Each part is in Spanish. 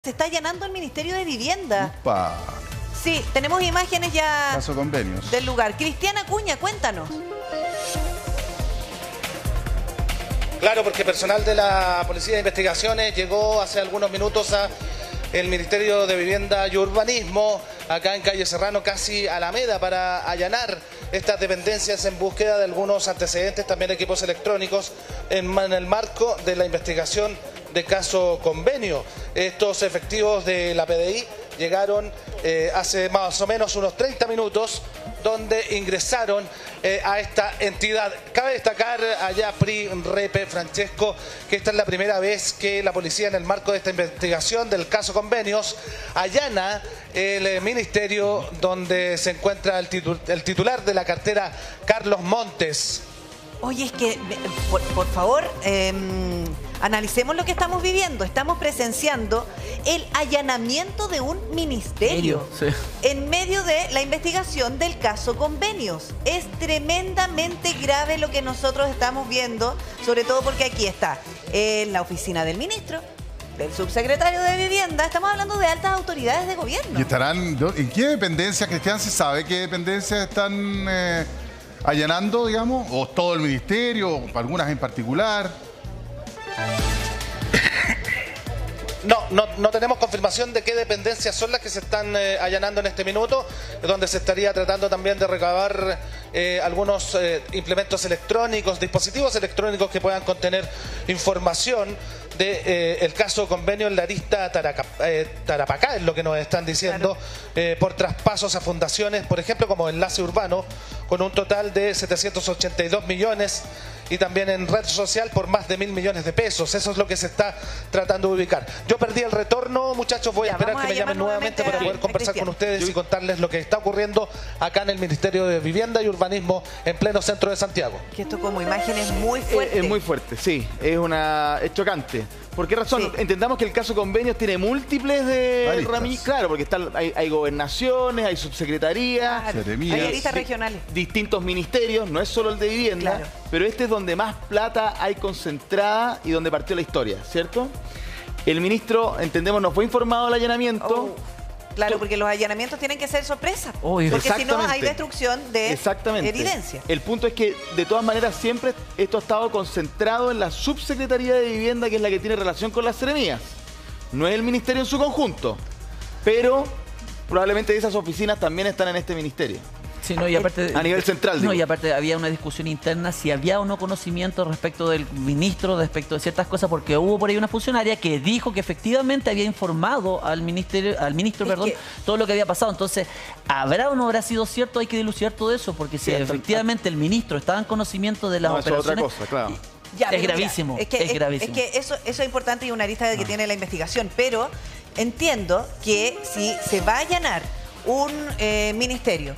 Se está allanando el Ministerio de Vivienda. Upa. Sí, tenemos imágenes ya Caso Convenios del lugar. Cristiana Acuña, cuéntanos. Claro, porque personal de la Policía de Investigaciones llegó hace algunos minutos al Ministerio de Vivienda y Urbanismo, acá en calle Serrano, casi Alameda, para allanar estas dependencias en búsqueda de algunos antecedentes, también equipos electrónicos, en el marco de la investigación de caso Convenio. Estos efectivos de la PDI llegaron hace más o menos unos 30 minutos, donde ingresaron a esta entidad. Cabe destacar allá, Pri, Repe, Francesco, que esta es la primera vez que la policía, en el marco de esta investigación del caso Convenios, allana el ministerio donde se encuentra el titular de la cartera, Carlos Montes. Oye, es que, por favor, analicemos lo que estamos viviendo. Estamos presenciando el allanamiento de un ministerio en medio de la investigación del caso Convenios. Es tremendamente grave lo que nosotros estamos viendo, sobre todo porque aquí está la oficina del ministro, del subsecretario de Vivienda. Estamos hablando de altas autoridades de gobierno. ¿Y estarán en qué dependencias, Cristian? ¿Se sabe qué dependencias están allanando, digamos? ¿O todo el ministerio, o algunas en particular? No tenemos confirmación de qué dependencias son las que se están allanando en este minuto, donde se estaría tratando también de recabar algunos implementos electrónicos, dispositivos electrónicos que puedan contener información del caso Convenio en la arista Tarapacá, es lo que nos están diciendo, claro. Por traspasos a fundaciones, por ejemplo, como Enlace Urbano, con un total de 782 millones, y también en red social por más de 1.000 millones de pesos. Eso es lo que se está tratando de ubicar. Yo perdí el retorno, muchachos, voy a esperar que me llamen nuevamente para poder conversar con ustedes y contarles lo que está ocurriendo acá en el Ministerio de Vivienda y Urbanismo, en pleno centro de Santiago. Que esto como imagen es muy fuerte. Es muy fuerte, sí, es chocante. ¿Por qué razón? Sí. Entendamos que el caso Convenios tiene múltiples de ramificaciones. Claro, porque hay gobernaciones, hay subsecretarías, hay aristas regionales, distintos ministerios, no es solo el de vivienda, claro. Pero este es donde más plata hay concentrada y donde partió la historia, ¿cierto? El ministro, entendemos, nos fue informado del allanamiento. Claro, porque los allanamientos tienen que ser sorpresa, porque si no hay destrucción de evidencia. El punto es que, de todas maneras, siempre esto ha estado concentrado en la Subsecretaría de Vivienda, que es la que tiene relación con las seremías. No es el ministerio en su conjunto, pero probablemente esas oficinas también están en este ministerio. Sí, no, y aparte, a nivel central, digo. No, y aparte había una discusión interna si había o no conocimiento respecto del ministro, respecto de ciertas cosas, porque hubo por ahí una funcionaria que dijo que efectivamente había informado al ministro, todo lo que había pasado. Entonces, ¿habrá o no habrá sido cierto? Hay que dilucidar todo eso, porque si efectivamente el ministro estaba en conocimiento de las operaciones... Eso es otra cosa, claro. Es gravísimo, es gravísimo. Es que eso es importante y una arista que tiene la investigación, pero entiendo que si se va a allanar un ministerio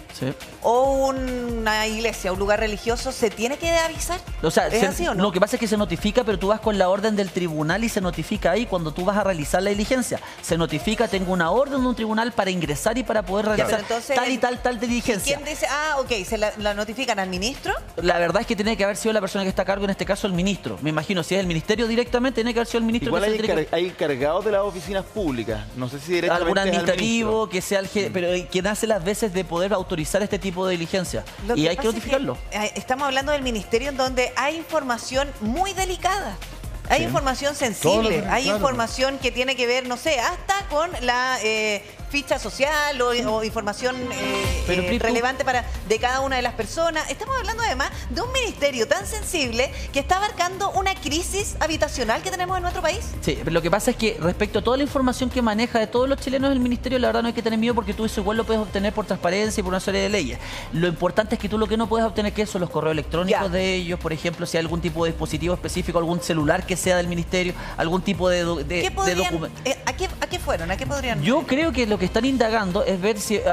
o una iglesia, un lugar religioso, ¿se tiene que avisar? O sea, ¿Es así o no? Lo que pasa es que se notifica, pero tú vas con la orden del tribunal y se notifica ahí cuando tú vas a realizar la diligencia. Se notifica, tengo una orden de un tribunal para ingresar y para poder realizar entonces, tal y tal diligencia. ¿Quién dice, se la notifican al ministro? La verdad es que tiene que haber sido la persona que está a cargo, en este caso el ministro. Me imagino, si es el ministerio directamente, tiene que haber sido el ministro. Igual hay encargados de las oficinas públicas. No sé si directamente algún administrativo, que sea el pero quien hace las veces de poder autorizar este tipo de diligencia. Y hay que notificarlo. Estamos hablando del ministerio en donde hay información muy delicada. Hay información sensible, hay información que tiene que ver, no sé, hasta con la ficha social o información relevante de cada una de las personas. Estamos hablando además de un ministerio tan sensible que está abarcando una crisis habitacional que tenemos en nuestro país. Sí, pero lo que pasa es que respecto a toda la información que maneja de todos los chilenos el ministerio, la verdad no hay que tener miedo, porque tú eso igual lo puedes obtener por transparencia y por una serie de leyes. Lo importante es que tú lo que no puedes obtener, que son los correos electrónicos de ellos, por ejemplo, si hay algún tipo de dispositivo específico, algún celular que sea del ministerio, algún tipo de documento. ¿A qué fueron? ¿A qué podrían? Yo creo que lo que están indagando es ver si,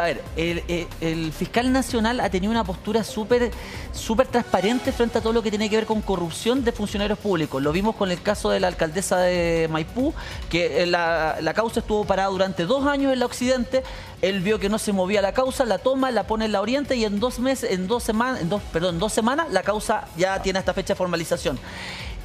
el fiscal nacional ha tenido una postura súper transparente frente a todo lo que tiene que ver con corrupción de funcionarios públicos. Lo vimos con el caso de la alcaldesa de Maipú, que la causa estuvo parada durante 2 años en la Occidente. Él vio que no se movía la causa, la toma, la pone en la Oriente, y en 2 semanas la causa ya tiene esta fecha de formalización.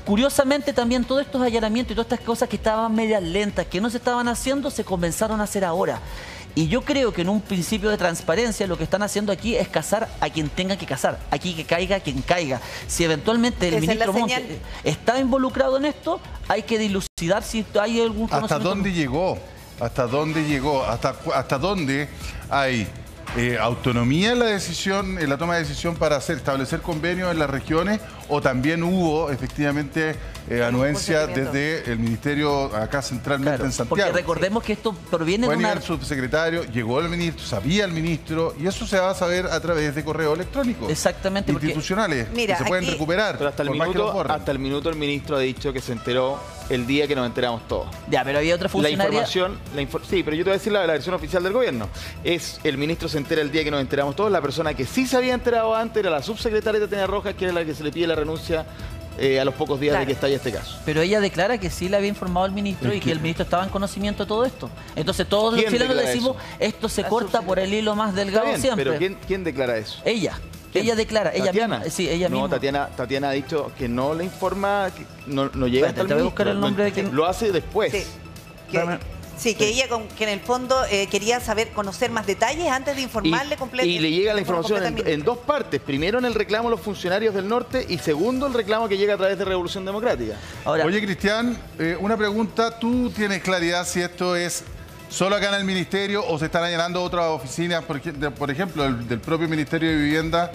Curiosamente también todos estos allanamientos y todas estas cosas que estaban medias lentas, que no se estaban haciendo, se comenzaron a hacer ahora. Y yo creo que en un principio de transparencia lo que están haciendo aquí es cazar a quien tenga que cazar. Aquí que caiga quien caiga. Si eventualmente el ministro Montes está involucrado en esto, hay que dilucidar si hay algún conocimiento. ¿Hasta dónde llegó? ¿Hasta dónde llegó? ¿Hasta dónde hay autonomía en la decisión, en la toma de decisión para establecer convenios en las regiones? ¿O también hubo efectivamente anuencia desde el ministerio acá centralmente en Santiago? Porque recordemos que esto proviene de una... el subsecretario, llegó el ministro, sabía el ministro, y eso se va a saber a través de correo electrónico. Exactamente. Institucionales, mira, que se pueden recuperar. Pero hasta el minuto el ministro ha dicho que se enteró el día que nos enteramos todos. Ya, pero había otra funcionaria... Sí, pero yo te voy a decir la versión oficial del gobierno. El ministro se entera el día que nos enteramos todos. La persona que sí se había enterado antes era la subsecretaria Tatiana Rojas, que es la que se le pide la renuncia a los pocos días de que estalle este caso. Pero ella declara que sí le había informado al ministro y que el ministro estaba en conocimiento de todo esto. Entonces todos los chilenos decimos, esto se corta por el hilo más delgado siempre. Pero ¿quién declara eso? Ella. ¿Quién? Ella declara, ¿Tatiana? Ella misma. Sí, ella misma. Tatiana ha dicho que no le informa, que no llega hasta el ministro. Te voy a buscar el nombre de quien... Lo hace después. Sí. Que ella que en el fondo quería conocer más detalles antes de informarle completamente. Y le llega la información en dos partes. Primero en el reclamo a los funcionarios del norte y segundo el reclamo que llega a través de Revolución Democrática. Ahora, oye, Cristian, una pregunta. ¿Tú tienes claridad si esto es solo acá en el ministerio o se están allanando otras oficinas, por ejemplo, del propio Ministerio de Vivienda?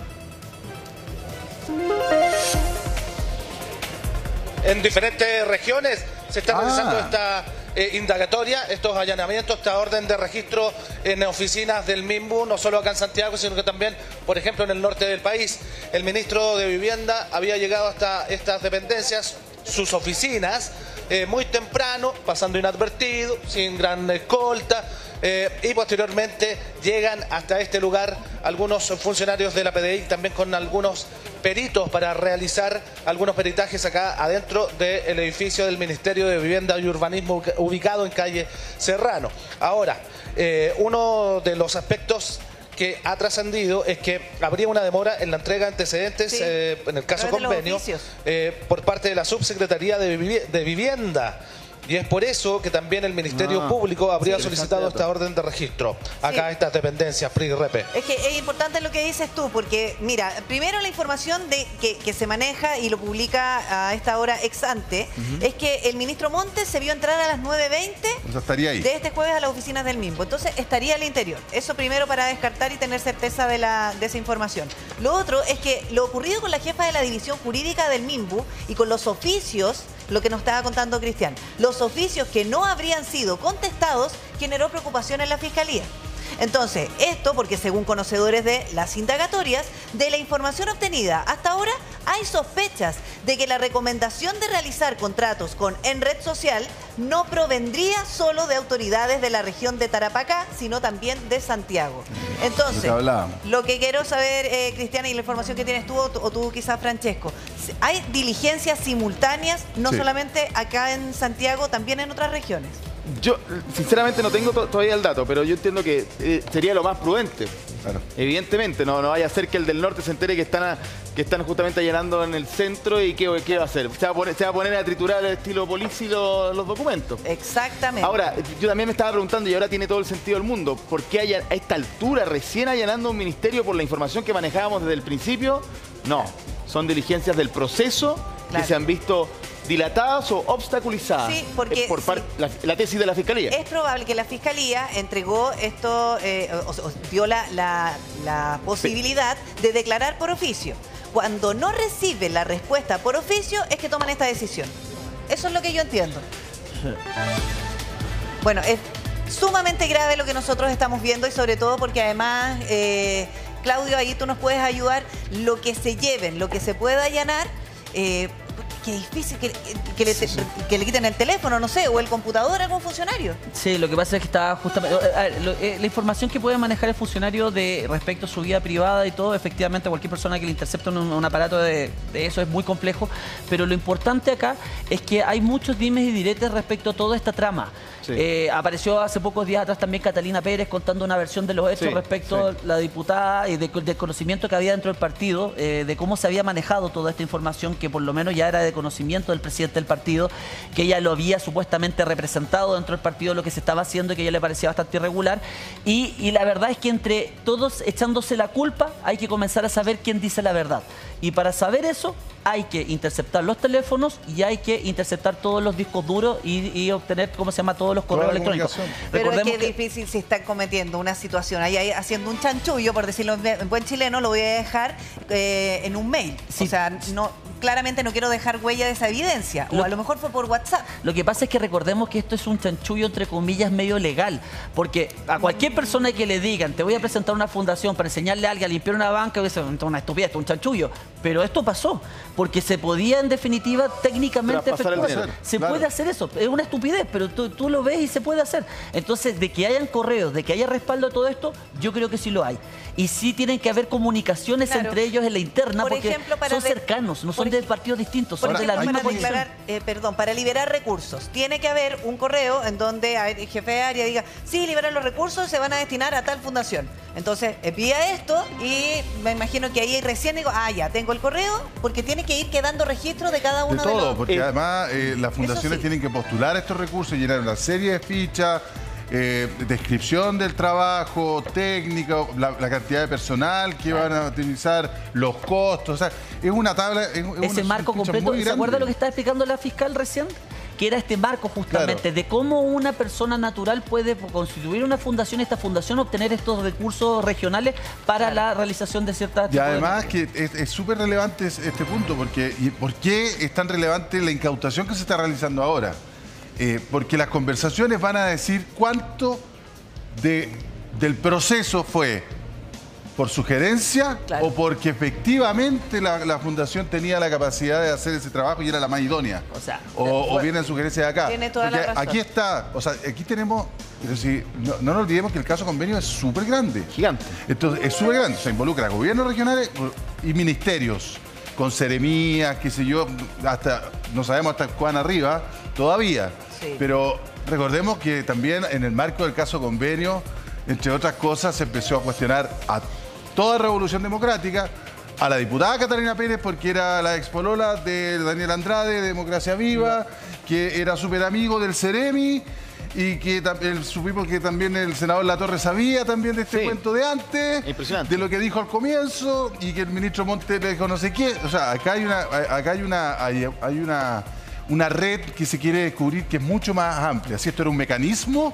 En diferentes regiones se está realizando esta indagatoria, estos allanamientos, esta orden de registro en oficinas del MIMBU, no solo acá en Santiago, sino que también, por ejemplo, en el norte del país. El ministro de Vivienda había llegado hasta estas dependencias, sus oficinas, muy temprano, pasando inadvertido, sin gran escolta, y posteriormente llegan hasta este lugar algunos funcionarios de la PDI, también con algunos peritos para realizar algunos peritajes acá adentro del edificio del Ministerio de Vivienda y Urbanismo ubicado en calle Serrano. Ahora, uno de los aspectos que ha trascendido es que habría una demora en la entrega de antecedentes, en el caso convenio, por parte de la Subsecretaría de Vivienda. Y es por eso que también el Ministerio Público habría solicitado esta orden de registro. Acá estas dependencias, PRI y REPE. Es que es importante lo que dices tú, porque mira, primero la información que se maneja y lo publica a esta hora ex ante, es que el ministro Montes se vio entrar a las 9:20 de este jueves a las oficinas del MIMBU. Entonces estaría al interior. Eso primero para descartar y tener certeza de esa información. Lo otro es que lo ocurrido con la jefa de la división jurídica del MIMBU y con los oficios, lo que nos estaba contando Cristian, los oficios que no habrían sido contestados generó preocupación en la Fiscalía. Entonces, esto porque según conocedores de las indagatorias, de la información obtenida hasta ahora, hay sospechas de que la recomendación de realizar contratos en red social no provendría solo de autoridades de la región de Tarapacá, sino también de Santiago. Entonces, lo que quiero saber, Cristiana, y la información que tienes tú o tú quizás, Francesco, ¿hay diligencias simultáneas, no solamente acá en Santiago, también en otras regiones? Yo, sinceramente, no tengo todavía el dato, pero yo entiendo que sería lo más prudente. Claro. Evidentemente, no vaya a ser que el del norte se entere que están justamente allanando en el centro y ¿qué va a hacer? Se va a poner a triturar el estilo Polici los documentos. Exactamente. Ahora, yo también me estaba preguntando, y ahora tiene todo el sentido del mundo, ¿por qué a esta altura recién allanando un ministerio por la información que manejábamos desde el principio? No, son diligencias del proceso que se han visto dilatadas o obstaculizadas porque la tesis de la Fiscalía. Es probable que la Fiscalía entregó esto, dio la posibilidad de declarar por oficio. Cuando no recibe la respuesta por oficio es que toman esta decisión. Eso es lo que yo entiendo. Bueno, es sumamente grave lo que nosotros estamos viendo y sobre todo porque además, Claudio, ahí tú nos puedes ayudar, lo que se lleven, lo que se pueda allanar, qué difícil que le quiten el teléfono, no sé, o el computador a algún funcionario. Sí, lo que pasa es que está justamente... la información que puede manejar el funcionario respecto a su vida privada y todo, efectivamente, cualquier persona que le intercepte un aparato de eso es muy complejo, pero lo importante acá es que hay muchos dimes y diretes respecto a toda esta trama. Sí. Apareció hace pocos días atrás también Catalina Pérez contando una versión de los hechos respecto a la diputada y del conocimiento que había dentro del partido, de cómo se había manejado toda esta información que por lo menos ya era de conocimiento del presidente del partido, que ella lo había supuestamente representado dentro del partido, lo que se estaba haciendo, que a ella le parecía bastante irregular. Y la verdad es que entre todos echándose la culpa, hay que comenzar a saber quién dice la verdad. Y para saber eso, hay que interceptar los teléfonos y hay que interceptar todos los discos duros y obtener, ¿cómo se llama?, todos los correos electrónicos. Pero es que es difícil si están cometiendo una situación ahí haciendo un chanchullo, por decirlo en buen chileno, lo voy a dejar en un mail. Sí. O sea, claramente no quiero dejar huella de esa evidencia. O a lo mejor fue por WhatsApp. Lo que pasa es que recordemos que esto es un chanchullo, entre comillas, medio legal. Porque a cualquier persona que le digan, te voy a presentar una fundación para enseñarle a alguien a limpiar una banca, es una estupidez, un chanchullo. Pero esto pasó, porque se podía, en definitiva, técnicamente efectuar. Se puede hacer eso. Es una estupidez, pero tú lo ves y se puede hacer. Entonces, de que hayan correos, de que haya respaldo a todo esto, yo creo que sí lo hay. Y sí tienen que haber comunicaciones entre ellos en la interna, por porque ejemplo, son cercanos, no son de partidos distintos, son de la misma posición. Para liberar recursos, tiene que haber un correo en donde el jefe de área diga, sí, liberar los recursos se van a destinar a tal fundación. Entonces, envía esto y me imagino que ahí recién digo, ya, tengo el correo, porque tiene que ir quedando registro de cada uno de los... Porque además las fundaciones tienen que postular estos recursos, llenar una serie de fichas, descripción del trabajo, técnica, la cantidad de personal que van a utilizar, los costos, o sea, es una tabla... Ese marco completo, ¿se acuerda lo que estaba explicando la fiscal recién? Que era este marco justamente de cómo una persona natural puede constituir una fundación, esta fundación obtener estos recursos regionales para la realización de ciertas... Y además que es súper relevante este punto, porque ¿por qué es tan relevante la incautación que se está realizando ahora? Porque las conversaciones van a decir cuánto del proceso fue por sugerencia o porque efectivamente la fundación tenía la capacidad de hacer ese trabajo y era la más idónea. O vienen sugerencias de acá. Tiene toda la razón. Aquí está, o sea, aquí tenemos, pero si, no nos olvidemos que el caso convenio es súper grande. Gigante. Entonces, es súper grande. Se involucra a gobiernos regionales y ministerios, con seremías, qué sé yo, hasta, no sabemos hasta cuán arriba todavía. Sí. Pero recordemos que también en el marco del caso convenio, entre otras cosas, se empezó a cuestionar a toda Revolución Democrática, a la diputada Catalina Pérez, porque era la expolola de Daniel Andrade, de Democracia Viva, que era súper amigo del Ceremi, y que supimos que también el senador Latorre sabía también de este cuento de antes, de lo que dijo al comienzo, y que el ministro Montes le dijo no sé qué. O sea, acá hay una red que se quiere descubrir que es mucho más amplia. Si esto era un mecanismo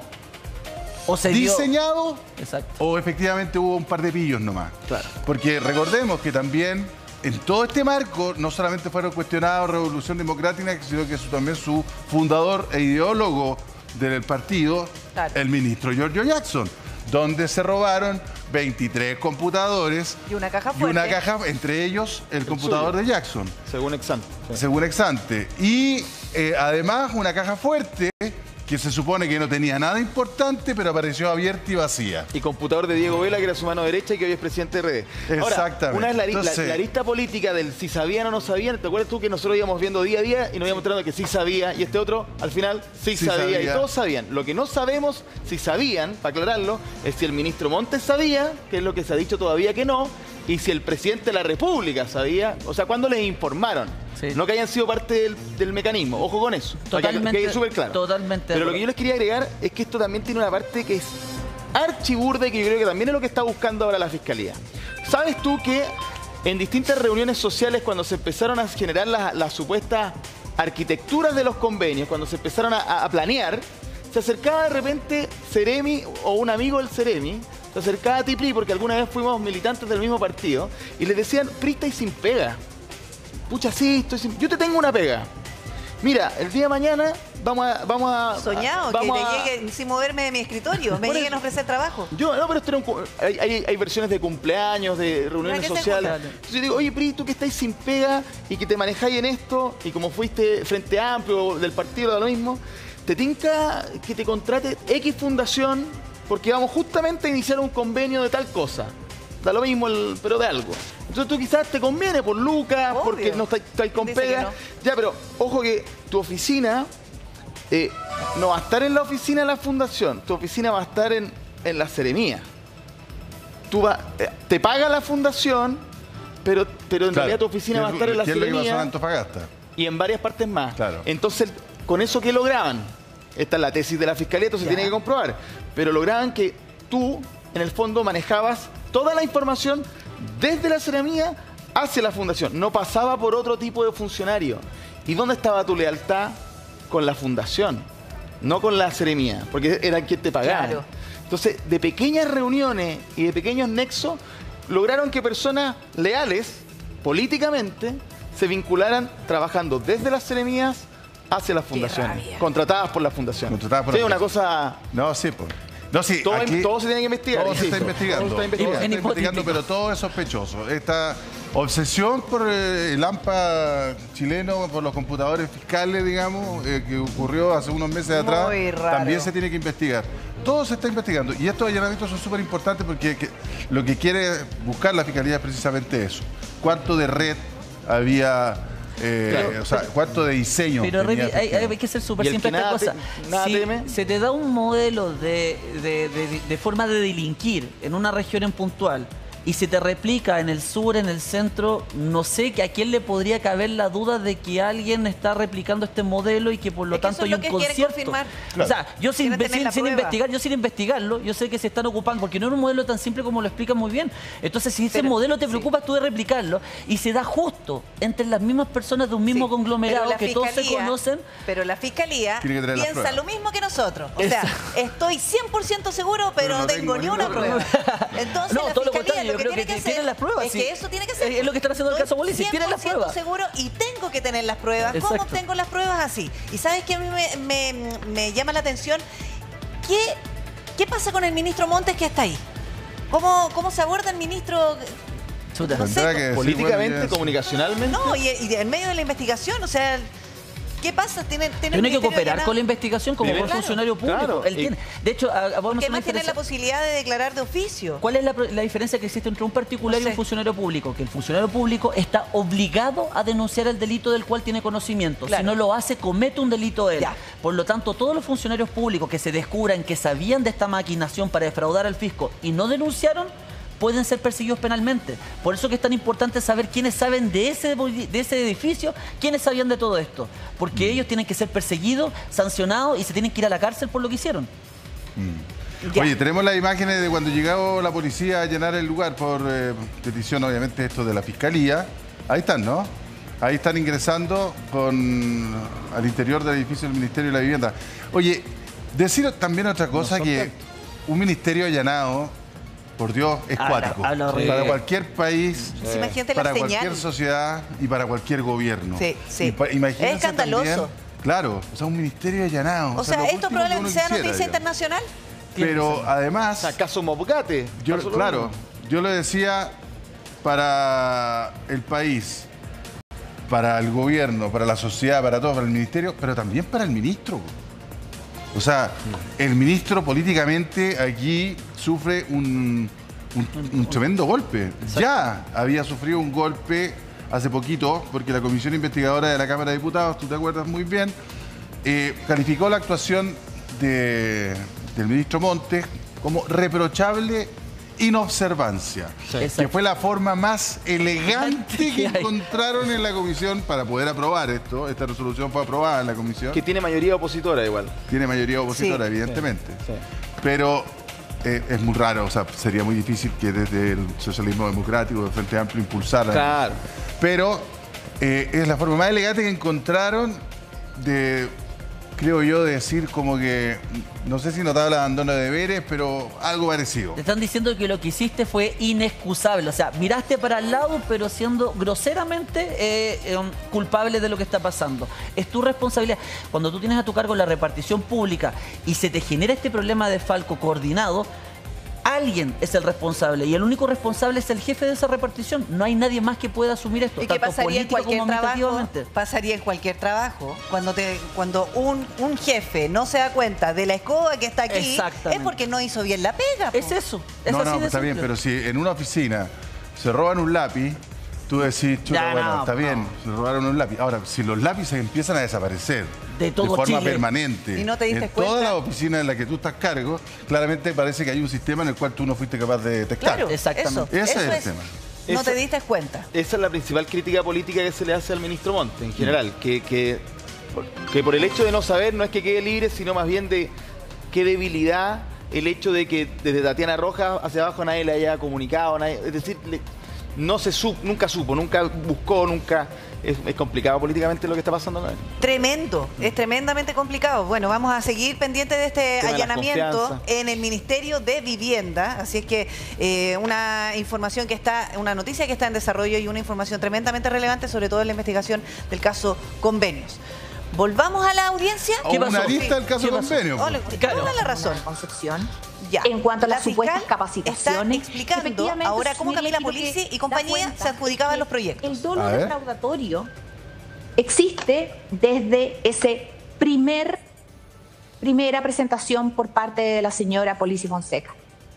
diseñado o efectivamente hubo un par de pillos nomás. Claro. Porque recordemos que también en todo este marco no solamente fueron cuestionados Revolución Democrática, sino que también su fundador e ideólogo del partido, el ministro Giorgio Jackson, donde se robaron 23 computadores y una caja fuerte. Y una caja, entre ellos el computador de Jackson. Según Exante. Según Exante. Y además una caja fuerte que se supone que no tenía nada importante, pero apareció abierta y vacía. Y computador de Diego Vela, que era su mano derecha y que hoy es presidente de RD. Exactamente. Ahora, una es la lista política del si sabían o no sabían. ¿Te acuerdas tú que nosotros íbamos viendo día a día y nos íbamos mostrando que sí sabía y este otro, al final, sí sabía y todos sabían? Lo que no sabemos, si sabían, para aclararlo, es si el ministro Montes sabía, que es lo que se ha dicho todavía que no, y si el presidente de la República sabía, o sea, ¿cuándo les informaron? Sí. No que hayan sido parte del mecanismo. Ojo con eso. Totalmente. Que es súper claro. Totalmente. Pero lo que yo les quería agregar es que esto también tiene una parte que es archiburda y que yo creo que también es lo que está buscando ahora la Fiscalía. ¿Sabes tú que en distintas reuniones sociales, cuando se empezaron a generar las supuestas arquitecturas de los convenios, cuando se empezaron a planear, se acercaba de repente Ceremi o un amigo del Ceremi, se acercaba a ti, Pri, porque alguna vez fuimos militantes del mismo partido, y les decían, Pri, estáis sin pega. Pucha, sí, yo te tengo una pega. Mira, el día de mañana vamos a soñado, que te llegue sin moverme de mi escritorio, me lleguen a ofrecer trabajo. No, pero esto hay versiones de cumpleaños, de reuniones sociales. Entonces yo digo, oye, Pri, tú que estáis sin pega y que te manejáis en esto, y como fuiste Frente Amplio del partido, da lo mismo, te tinca que te contrate X fundación porque vamos justamente a iniciar un convenio de tal cosa. Da lo mismo, pero de algo. Entonces tú quizás te conviene por lucas, porque no estás con pega. No. Ya, pero ojo que tu oficina no va a estar en la oficina de la fundación. Tu oficina va a estar en la seremía. Te paga la fundación, pero en realidad tu oficina va a estar en la seremía. ¿Qué es lo que pasó en Antofagasta? y en varias partes más. Claro. Entonces, ¿con eso qué lograban? Esta es la tesis de la Fiscalía, esto se tiene que comprobar. Pero lograban que tú, en el fondo, manejabas toda la información desde la Seremía hacia la Fundación. No pasaba por otro tipo de funcionario. ¿Y dónde estaba tu lealtad? Con la Fundación, no con la Seremía, porque era quien te pagaba. Claro. Entonces, de pequeñas reuniones y de pequeños nexos, lograron que personas leales, políticamente, se vincularan trabajando desde las Seremías hacia las fundaciones, rabia. contratadas por las fundaciones. Contratadas por Sí, las una cosa... No, sí, pues. No, sí, Todo, aquí todo se tiene que investigar. todo se está insisto. investigando. Todo se está Todo se investigando. está investigando, pero todo es sospechoso. Esta obsesión por el AMPA chileno, por los computadores fiscales, digamos, que ocurrió hace unos meses atrás, raro. también se tiene que investigar. Todo se está investigando. Y estos allanamientos son súper importantes porque lo que quiere buscar la Fiscalía es precisamente eso. ¿Cuánto de red había... Claro. O sea, cuánto de diseño Pero tenía Revi, hay que ser súper Y el simple que esta nada cosa. nada Si teme. se te da un modelo de forma de delinquir en una región en puntual y se te replica en el sur, en el centro, no sé que a quién le podría caber la duda de que alguien está replicando este modelo y que por lo Es que tanto eso es hay lo un que quieren concierto. confirmar. O sea, yo sin Quieren tener la prueba. investigar, yo sin investigarlo, yo sé que se están ocupando, porque no es un modelo tan simple como lo explican muy bien. Entonces, si ese Pero, modelo te sí. preocupas tú de replicarlo y se da justo entre las mismas personas de un mismo Sí, conglomerado pero la que todos se Fiscalía- conocen. Pero la Fiscalía Tiene que tener las piensa pruebas. lo mismo que nosotros. O sea, Exacto. estoy 100% seguro, pero no tengo ni una prueba. Entonces, No, la todo lo Fiscalía contrario, lo yo que creo tiene que que tienen hacer las pruebas, es sí. que eso tiene que ser. Es lo que están haciendo el caso Bolívar, Estoy tienen las 100% pruebas. seguro y tengo que tener las pruebas. ¿Cómo Exacto. obtengo las pruebas? Así. Y ¿sabes qué a mí me llama la atención? ¿Qué pasa con el ministro Montes que está ahí? ¿Cómo se aborda el ministro? Chuta. No sé, Tendrá que decir, Políticamente, bueno, ya- comunicacionalmente. No, y en medio de la investigación, o sea, ¿qué pasa? Tiene Tiene que cooperar con la investigación como buen Claro, funcionario público. claro. Él tiene. De hecho, vamos a Porque hacer una además tiene la diferencia. posibilidad de declarar de oficio. ¿Cuál es la diferencia que existe entre un particular No y un sé. funcionario público? Que el funcionario público está obligado a denunciar el delito del cual tiene conocimiento. Claro. Si no lo hace, comete un delito él. Ya. Por lo tanto, todos los funcionarios públicos que se descubran que sabían de esta maquinación para defraudar al fisco y no denunciaron, pueden ser perseguidos penalmente. Por eso que es tan importante saber quiénes saben de ese edificio, quiénes sabían de todo esto. Porque ellos tienen que ser perseguidos, sancionados y se tienen que ir a la cárcel por lo que hicieron. Ya. Oye, tenemos las imágenes de cuando llegó la policía a llenar el lugar por petición, obviamente, esto de la Fiscalía. Ahí están, ¿no? Ahí están ingresando al interior del edificio del Ministerio de la Vivienda. Oye, decir también otra cosa, No son que tantos. un ministerio allanado, por Dios, es cuático. habla horrible. Para cualquier país, Sí, imagínate la para cualquier señal. sociedad y para cualquier gobierno. Sí, sí. Imagínense Es escandaloso. también, claro, o sea, un ministerio allanado. O sea, lo esto último que probablemente uno sea quisiera, noticia digamos. internacional. Pero además, O sea, caso Mobgate. claro, yo lo decía para el país, para el gobierno, para la sociedad, para todos, para el ministerio, pero también para el ministro. O sea, el ministro políticamente aquí sufre un tremendo golpe. Ya había sufrido un golpe hace poquito, porque la Comisión Investigadora de la Cámara de Diputados, tú te acuerdas muy bien, calificó la actuación del ministro Montes como reprochable inobservancia, Sí. que fue la forma más elegante que que hay. encontraron en la comisión para poder aprobar esto. Esta resolución fue aprobada en la comisión. Que tiene mayoría opositora igual. Tiene mayoría opositora, Sí. evidentemente. Sí. Pero es muy raro, o sea, sería muy difícil que desde el socialismo democrático, del Frente Amplio, impulsaran. Claro. Pero es la forma más elegante que encontraron de, creo yo, de decir como que, no sé si notable abandono de deberes, pero algo parecido. Te están diciendo que lo que hiciste fue inexcusable. O sea, miraste para el lado, pero siendo groseramente culpable de lo que está pasando. Es tu responsabilidad. Cuando tú tienes a tu cargo la repartición pública y se te genera este problema de falco coordinado, alguien es el responsable y el único responsable es el jefe de esa repartición. No hay nadie más que pueda asumir esto, ¿Y qué tanto pasaría en político cualquier como trabajo? administrativamente. Pasaría en cualquier trabajo. Cuando un jefe no se da cuenta de la escoba que está aquí, es Exactamente. porque no hizo bien la pega. po. Es eso. Es No, así no, de está bien, simple. pero si en una oficina se roban un lápiz, tú decís, chuta, Ya, bueno, no, está no. bien, se robaron un lápiz. Ahora, si los lápices empiezan a desaparecer De todo forma Chile. permanente ¿Y no te diste en cuenta? todas las oficinas en las que tú estás cargo, claramente parece que hay un sistema en el cual tú no fuiste capaz de detectar. Claro, Exactamente. Ese eso es el tema. no te diste cuenta. Esa es la principal crítica política que se le hace al ministro Montt en general, que por el hecho de no saber no es que quede libre, sino más bien de qué debilidad el hecho de que desde Tatiana Rojas hacia abajo nadie le haya comunicado, es decir, no se nunca supo, nunca buscó, nunca... Es complicado políticamente lo que está pasando. Tremendo, es tremendamente complicado. Bueno, vamos a seguir pendientes de este allanamiento en el Ministerio de Vivienda. Así es que una información que está, una noticia que está en desarrollo y una información tremendamente relevante, sobre todo en la investigación del caso Convenios. Volvamos a la audiencia. Una lista del caso Convenio. Toda la razón. Concepción. Ya. En cuanto a las supuestas fiscal capacitaciones, está explicando ahora cómo Camila Polizzi y compañía se adjudicaban los proyectos. El dolo defraudatorio existe desde ese primera presentación por parte de la señora Polizzi Fonseca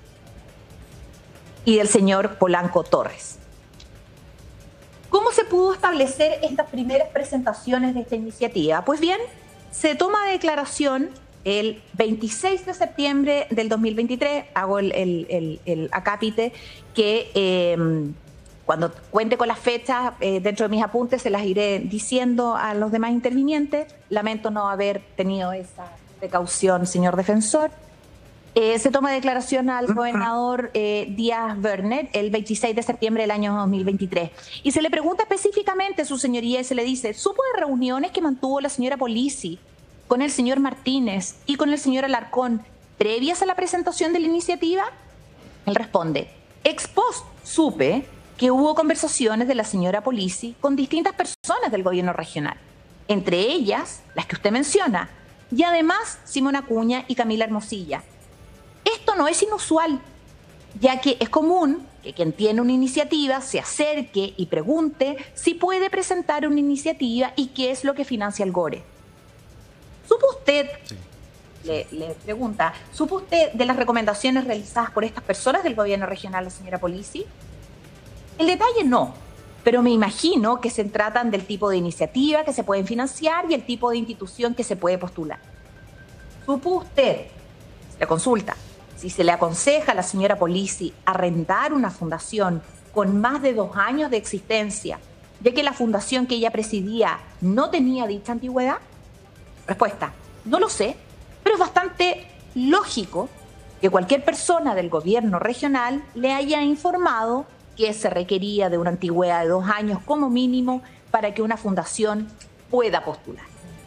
y del señor Polanco Torres. ¿Cómo se pudo establecer estas primeras presentaciones de esta iniciativa? Pues bien, se toma declaración el 26 de septiembre del 2023, hago el acápite, que cuando cuente con las fechas, dentro de mis apuntes se las iré diciendo a los demás intervinientes. Lamento no haber tenido esa precaución, señor defensor. Se toma declaración al gobernador Díaz Werner el 26 de septiembre del año 2023. Y se le pregunta específicamente, su señoría, y se le dice, ¿supo de reuniones que mantuvo la señora Polizzi con el señor Martínez y con el señor Alarcón previas a la presentación de la iniciativa? Él responde, ex post supe que hubo conversaciones de la señora Polizzi con distintas personas del gobierno regional, entre ellas las que usted menciona, y además Simón Acuña y Camila Hermosilla. Esto no es inusual, ya que es común que quien tiene una iniciativa se acerque y pregunte si puede presentar una iniciativa y qué es lo que financia el GORE. ¿Supo usted, le pregunta, ¿supo usted de las recomendaciones realizadas por estas personas del gobierno regional, la señora Polizzi? El detalle no, pero me imagino que se tratan del tipo de iniciativa que se pueden financiar y el tipo de institución que se puede postular. ¿Supo usted, la consulta, si se le aconseja a la señora Polizzi arrendar una fundación con más de 2 años de existencia, ya que la fundación que ella presidía no tenía dicha antigüedad? Respuesta, no lo sé, pero es bastante lógico que cualquier persona del gobierno regional le haya informado que se requería de una antigüedad de 2 años como mínimo para que una fundación pueda postular.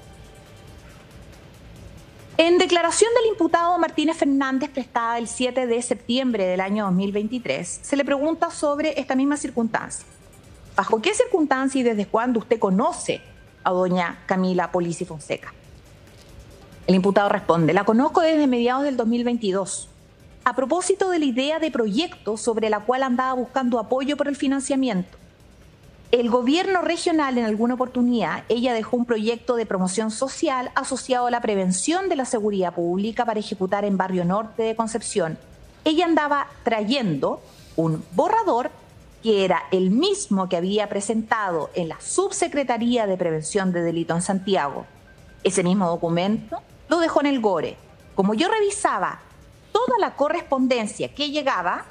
En declaración del imputado Martínez Fernández prestada el 7 de septiembre del año 2023, se le pregunta sobre esta misma circunstancia. ¿Bajo qué circunstancia y desde cuándo usted conoce a doña Camila Polizzi Fonseca? El imputado responde, la conozco desde mediados del 2022, a propósito de la idea de proyecto sobre la cual andaba buscando apoyo por el financiamiento. El gobierno regional, en alguna oportunidad, ella dejó un proyecto de promoción social asociado a la prevención de la seguridad pública para ejecutar en Barrio Norte de Concepción. Ella andaba trayendo un borrador que era el mismo que había presentado en la Subsecretaría de Prevención de Delito en Santiago. Ese mismo documento lo dejó en el GORE. Como yo revisaba toda la correspondencia que llegaba,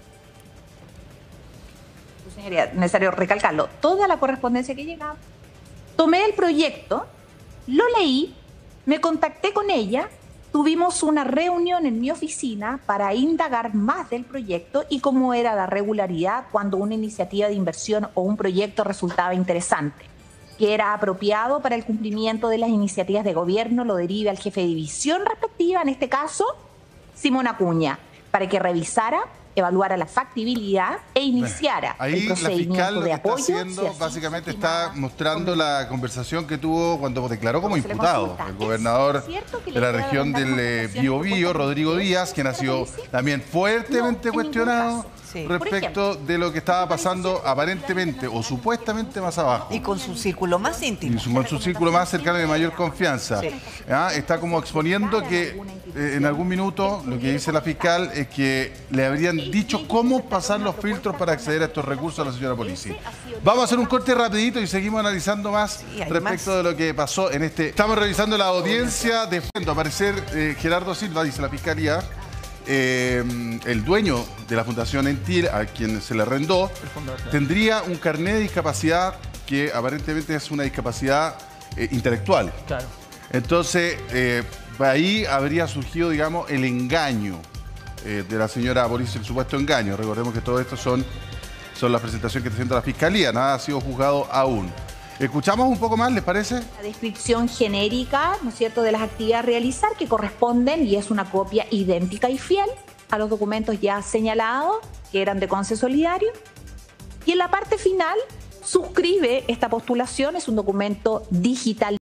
sería necesario recalcarlo, toda la correspondencia que llegaba, tomé el proyecto, lo leí, me contacté con ella, tuvimos una reunión en mi oficina para indagar más del proyecto y cómo era la regularidad cuando una iniciativa de inversión o un proyecto resultaba interesante, que era apropiado para el cumplimiento de las iniciativas de gobierno, lo deriva al jefe de división respectiva, en este caso, Simón Acuña, para que revisara, evaluara la factibilidad e iniciara el procedimiento de apoyo. Ahí la fiscal lo que está haciendo, básicamente está mostrando la conversación que tuvo cuando declaró como imputado el gobernador de la región del Biobío, Rodrigo Díaz, quien ha sido también fuertemente cuestionado respecto de lo que estaba pasando aparentemente o supuestamente más abajo. Y con su círculo más íntimo. Y con su círculo más cercano y de mayor confianza. Está como exponiendo que en algún minuto lo que dice la fiscal es que le habrían dicho cómo pasar los filtros para acceder a estos recursos a la señora Polizzi. Vamos a hacer un corte rapidito y seguimos analizando más respecto de lo que pasó en este... Estamos revisando la audiencia de fondo. Al parecer Gerardo Silva, dice la fiscalía, el dueño de la Fundación Entil, a quien se le arrendó, tendría un carnet de discapacidad que aparentemente es una discapacidad intelectual. Claro. Entonces, ahí habría surgido, digamos, el engaño de la señora Boris, el supuesto engaño. Recordemos que todo esto son las presentaciones que está haciendo la Fiscalía, nada ha sido juzgado aún. Escuchamos un poco más, ¿les parece? La descripción genérica, ¿no es cierto?, de las actividades a realizar que corresponden, y es una copia idéntica y fiel a los documentos ya señalados, que eran de Conce Solidario. Y en la parte final suscribe esta postulación, es un documento digital.